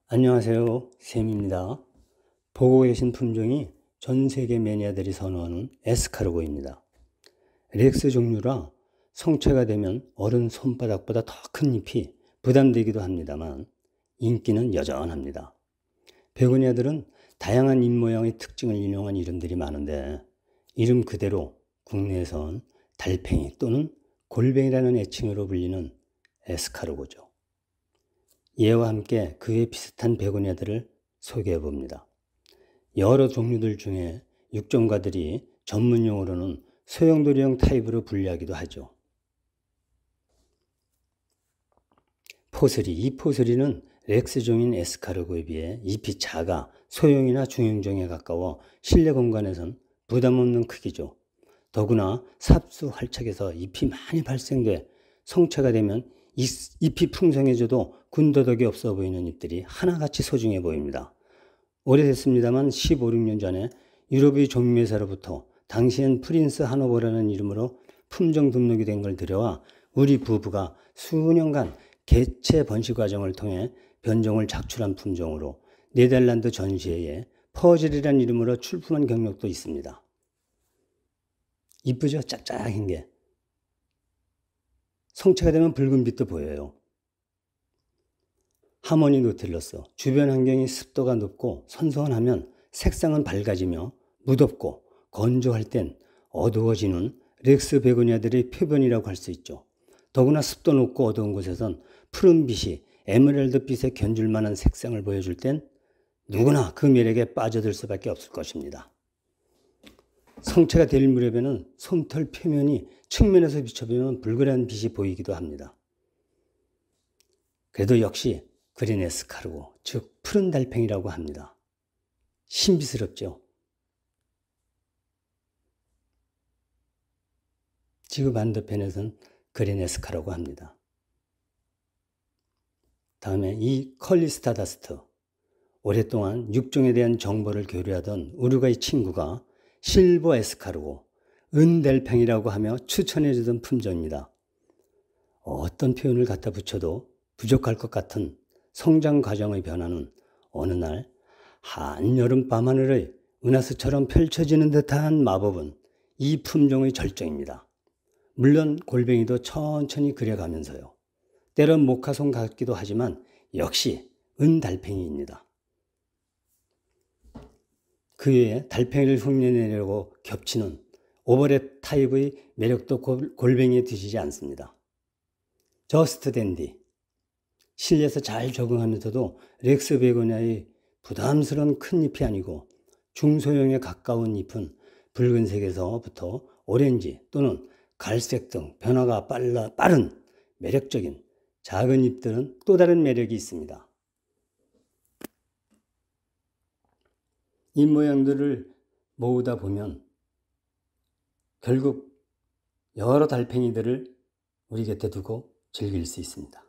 안녕하세요, 샘입니다. 보고 계신 품종이 전 세계 매니아들이 선호하는 에스카르고입니다. 렉스 종류라 성체가 되면 어른 손바닥보다 더 큰 잎이 부담되기도 합니다만 인기는 여전합니다. 베고니아들은 다양한 잎 모양의 특징을 인용한 이름들이 많은데 이름 그대로 국내에선 달팽이 또는 골뱅이라는 애칭으로 불리는 에스카르고죠. 이와 함께 그에 비슷한 베고니아들을 소개해 봅니다. 여러 종류들 중에 육종가들이 전문용어로는 소용돌이형 타입으로 분류하기도 하죠. 포스리, 이 포스리는 렉스종인 에스카르고에 비해 잎이 작아 소형이나 중형종에 가까워 실내 공간에선 부담 없는 크기죠. 더구나 삽수 활착에서 잎이 많이 발생돼 성체가 되면 잎이 풍성해져도 군더더기 없어 보이는 잎들이 하나같이 소중해 보입니다. 오래됐습니다만 15, 16년 전에 유럽의 종묘사로부터 당시엔 프린스 하노버라는 이름으로 품종 등록이 된 걸 들여와 우리 부부가 수년간 개체 번식 과정을 통해 변종을 작출한 품종으로 네덜란드 전시회에 퍼즐이라는 이름으로 출품한 경력도 있습니다. 이쁘죠? 짝짝한 게. 성체가 되면 붉은 빛도 보여요. 하모니 노틸러스, 주변 환경이 습도가 높고 선선하면 색상은 밝아지며 무덥고 건조할 땐 어두워지는 렉스 베고니아들의 표본이라고 할 수 있죠. 더구나 습도 높고 어두운 곳에선 푸른 빛이 에메랄드 빛에 견줄 만한 색상을 보여줄 땐 누구나 그 매력에 빠져들 수밖에 없을 것입니다. 성체가 될 무렵에는 솜털 표면이 측면에서 비춰보면 불그란 빛이 보이기도 합니다. 그래도 역시 그린 에스카르고, 즉 푸른 달팽이라고 합니다. 신비스럽죠. 지구 반대편에서는 그린 에스카르고 합니다. 다음에 이 컬리스타다스트, 오랫동안 육종에 대한 정보를 교류하던 우루과이 친구가 실버 에스카르고, 은달팽이라고 하며 추천해주던 품종입니다. 어떤 표현을 갖다 붙여도 부족할 것 같은 성장 과정의 변화는 어느 날 한여름 밤하늘의 은하수처럼 펼쳐지는 듯한 마법은 이 품종의 절정입니다. 물론 골뱅이도 천천히 그려가면서요. 때론 모카송 같기도 하지만 역시 은달팽이입니다. 그 외에 달팽이를 흉내내려고 겹치는 오버랩 타입의 매력도 골뱅이에 뒤지지 않습니다. 저스트 댄디, 실내에서 잘 적응하면서도 렉스 베고니아의 부담스러운 큰 잎이 아니고 중소형에 가까운 잎은 붉은색에서부터 오렌지 또는 갈색 등 변화가 빠른 매력적인 작은 잎들은 또 다른 매력이 있습니다. 잎 모양들을 모으다 보면 결국 여러 달팽이들을 우리 곁에 두고 즐길 수 있습니다.